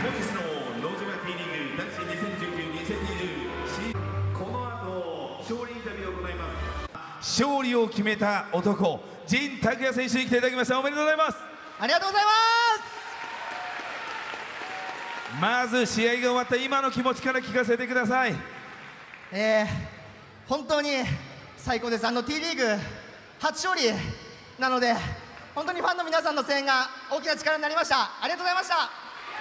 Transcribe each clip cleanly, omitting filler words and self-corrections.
本日のノージマ T リーグ男子2019-2020この後勝利インタビューを行います。勝利を決めた男、陣拓也選手に来ていただきました。おめでとうございます。 ありがとうございます。まず試合が終わった今の気持ちから聞かせてください。 本当に最高です。T リーグ初勝利なので、本当にファンの皆さんの声援が大きな力になりました。ありがとうございました。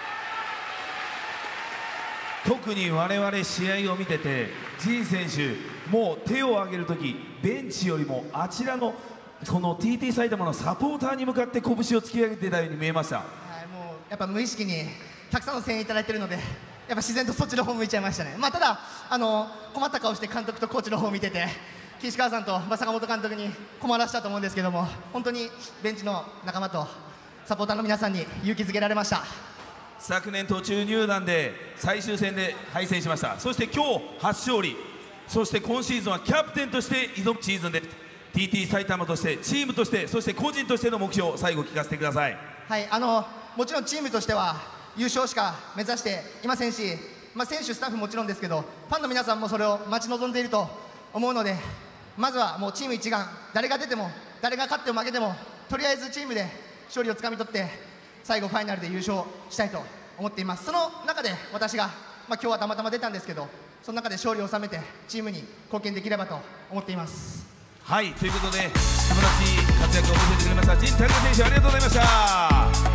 特に我々試合を見てて、陣選手もう手を挙げるときベンチよりもあちらのこの TT 埼玉のサポーターに向かって拳を突き上げてたように見えました。 はい、もうやっぱ無意識にたくさんの声援いただいているので、やっぱ自然とそっちの方向いちゃいましたね。ただ困った顔して監督とコーチの方を見てて、岸川さんと坂本監督に困らせたと思うんですけども、本当にベンチの仲間とサポーターの皆さんに勇気づけられました。 昨年途中入団で最終戦で敗戦しました。そして今日初勝利、そして今シーズンはキャプテンとして挑むシーズンで TT 埼玉としてチームとして、そして個人としての目標、最後聞かせてください。 はい、もちろんチームとしては優勝しか目指していませんし、選手スタッフもちろんですけど、ファンの皆さんもそれを待ち望んでいると思うので、まずはもうチーム一丸、誰が出ても誰が勝っても負けてもとりあえずチームで勝利をつかみ取って最後ファイナルで優勝したいと思っています。その中で私が、今日はたまたま出たんですけど、その中で勝利を収めてチームに貢献できればと思っています。 はい、ということで素晴らしい活躍を見せてくれました陣拓也選手、ありがとうございました。